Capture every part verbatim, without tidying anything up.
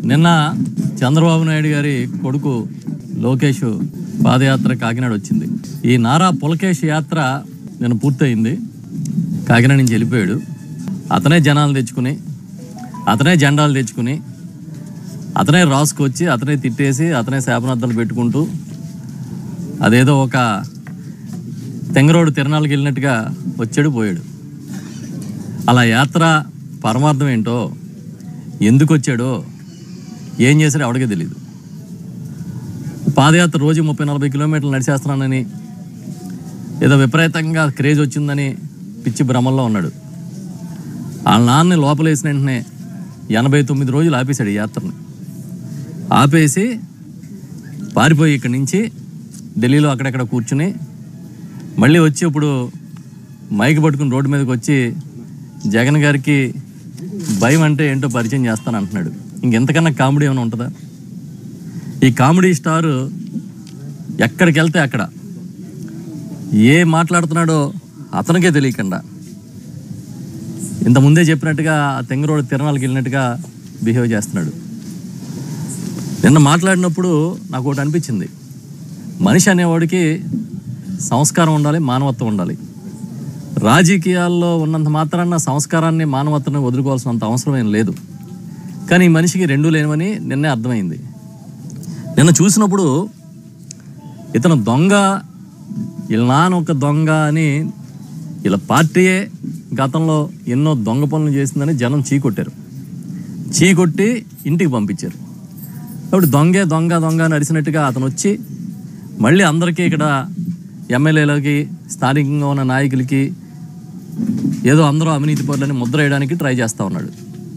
నిన్న చంద్రబాబు నాయుడు గారి కొడుకు లోకేష్ పాదయాత్ర కాకినాడ వచ్చింది. ఈ నారా పులకేష్ యాత్ర నిన్న పూర్తయింది. కాకినాడ నుంచి వెళ్ళిపోయాడు. అతనే జనాలు తెచ్చుకుని, అతనే జెండాలు తెచ్చుకుని, అతనే రాసుకొచ్చి, అతనే తిట్టేసి, అతనే శాపనార్థాలు పెట్టుకుంటూ అదేదో ఒక తెంగరోడు తిరణాలకు వెళ్ళినట్టుగా వచ్చాడు, పోయాడు. అలా యాత్ర పరమార్థం ఏంటో, ఎందుకు వచ్చాడో, ఏం చేశాడో ఎవడికే తెలియదు. పాదయాత్ర రోజు ముప్పై నలభై కిలోమీటర్లు నడిచేస్తున్నానని, ఏదో విపరీతంగా క్రేజ్ వచ్చిందని పిచ్చి భ్రమల్లో ఉన్నాడు. వాళ్ళ నాన్నని లోపలేసిన వెంటనే ఎనభై తొమ్మిది రోజులు ఆపేశాడు ఈ యాత్రని. ఆపేసి పారిపోయి ఇక్కడి నుంచి ఢిల్లీలో అక్కడెక్కడ కూర్చుని మళ్ళీ వచ్చి ఇప్పుడు మైక్ పట్టుకుని రోడ్డు మీదకి వచ్చి జగన్ గారికి భయం అంటే ఏంటో పరిచయం చేస్తాను అంటున్నాడు. ఇంకెంతకన్నా కామెడీ ఏమైనా ఉంటుందా? ఈ కామెడీ స్టారు ఎక్కడికి వెళ్తే అక్కడ ఏ మాట్లాడుతున్నాడో అతనికే తెలియకుండా ఇంతకుముందే చెప్పినట్టుగా తెంగరోడు తిరణాలకు వెళ్ళినట్టుగా బిహేవ్ చేస్తున్నాడు. నిన్న మాట్లాడినప్పుడు నాకు ఒకటి అనిపించింది, మనిషి అనేవాడికి సంస్కారం ఉండాలి, మానవత్వం ఉండాలి. రాజకీయాల్లో ఉన్నంత మాత్రాన సంస్కారాన్ని మానవత్వాన్ని వదులుకోవాల్సినంత అవసరం ఏం లేదు. కానీ ఈ మనిషికి రెండూ లేనివని నిన్నే అర్థమైంది. నిన్న చూసినప్పుడు ఇతను దొంగ, వీళ్ళ నాన్న ఒక దొంగ అని వీళ్ళ పార్టీయే గతంలో ఎన్నో దొంగ పనులు చేసిందని జనం చీకొట్టారు. చీకొట్టి ఇంటికి పంపించారు. కాబట్టి దొంగే దొంగ దొంగ నడిచినట్టుగా అతను వచ్చి మళ్ళీ అందరికీ ఇక్కడ ఎమ్మెల్యేలకి, స్థానికంగా ఉన్న నాయకులకి ఏదో అందరూ అవినీతి పరులని ముద్ర వేయడానికి ట్రై చేస్తూ ఉన్నాడు.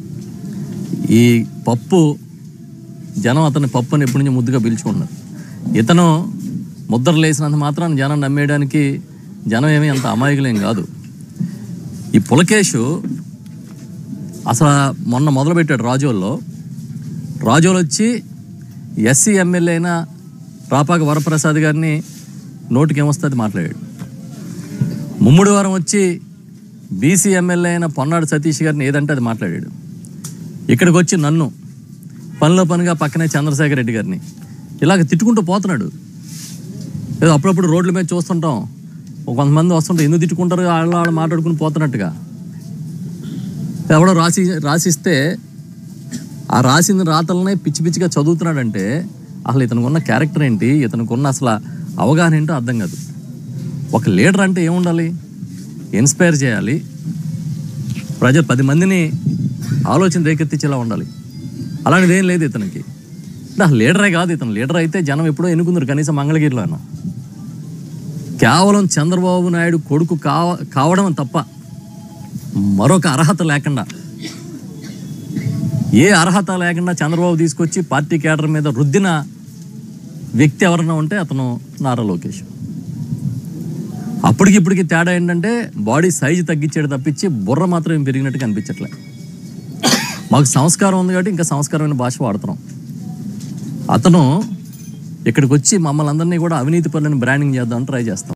ఈ పప్పు జనం అతని పప్పు అని ఎప్పటి నుంచి ముద్దుగా పిలుచుకున్నారు. ఇతను ముద్రలు వేసినంత మాత్రాన్ని జనం నమ్మేయడానికి జనం ఏమీ అంత అమాయకులేం కాదు. ఈ పులకేష్ అసలు మొన్న మొదలుపెట్టాడు రాజోల్లో. రాజోలు వచ్చి ఎస్సీ ఎమ్మెల్యే అయిన రాపాక వరప్రసాద్ గారిని నోటికి ఏమొస్తుంది మాట్లాడాడు. ముమ్మిడి వారం వచ్చి బీసీ ఎమ్మెల్యే అయిన పొన్నాడు సతీష్ గారిని ఏదంటే అది మాట్లాడాడు. ఇక్కడికి వచ్చి నన్ను పనిలో పనిగా పక్కనే చంద్రశేఖర్ రెడ్డి గారిని ఇలాగ తిట్టుకుంటూ పోతున్నాడు. ఏదో అప్పుడప్పుడు రోడ్ల మీద చూస్తుంటాం, కొంతమంది వస్తుంటే ఎందుకు తిట్టుకుంటారు, వాళ్ళ వాళ్ళు మాట్లాడుకుని పోతున్నట్టుగా. ఎవడో రాసి రాసిస్తే ఆ రాసిన రాతలనే పిచ్చి పిచ్చిగా చదువుతున్నాడంటే అసలు ఇతనికి ఉన్న క్యారెక్టర్ ఏంటి, ఇతనికి ఉన్న అసలు అవగాహన ఏంటో అర్థం కాదు. ఒక లీడర్ అంటే ఏముండాలి? ఇన్స్పైర్ చేయాలి, ప్రజలు పది మందిని ఆలోచన రేకెత్తించేలా ఉండాలి. అలాంటిది ఏం లేదు ఇతనికి. అంటే అసలు లీడరే కాదు ఇతను. లీడర్ అయితే జనం ఎప్పుడో ఎన్నుకుందరు, కనీసం మంగళగిరిలో అయినా. కేవలం చంద్రబాబు నాయుడు కొడుకు కావ కావడం తప్ప మరొక అర్హత లేకుండా, ఏ అర్హత లేకుండా చంద్రబాబు తీసుకొచ్చి పార్టీ కేడర్ మీద రుద్దిన వ్యక్తి ఎవరన్నా ఉంటే అతను నారా లోకేష్. అప్పటికి ఇప్పటికి తేడా ఏంటంటే బాడీ సైజు తగ్గించేది తప్పించి బుర్ర మాత్రం ఏం పెరిగినట్టుగా అనిపించట్లే. మాకు సంస్కారం ఉంది కాబట్టి ఇంకా సంస్కారమైన భాష వాడుతున్నాం. అతను ఇక్కడికి వచ్చి మమ్మల్ని అందరినీ కూడా అవినీతి పనులను బ్రాండింగ్ చేద్దామని ట్రై చేస్తాం.